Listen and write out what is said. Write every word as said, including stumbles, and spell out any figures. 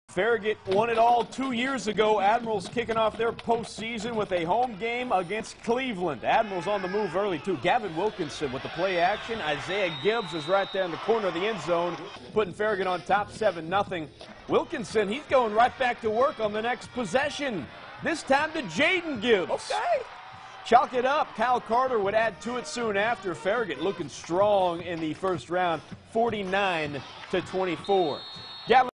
Farragut won it all two years ago. Admirals kicking off their postseason with a home game against Cleveland. Admirals on the move early, too. Gavin Wilkinson with the play action. Isaiah Gibbs is right there in the corner of the end zone, putting Farragut on top seven nothing. Wilkinson, he's going right back to work on the next possession. This time to Jaden Gibbs. Okay. Chalk it up. Kyle Carter would add to it soon after. Farragut looking strong in the first round, forty-nine to twenty-four. Gavin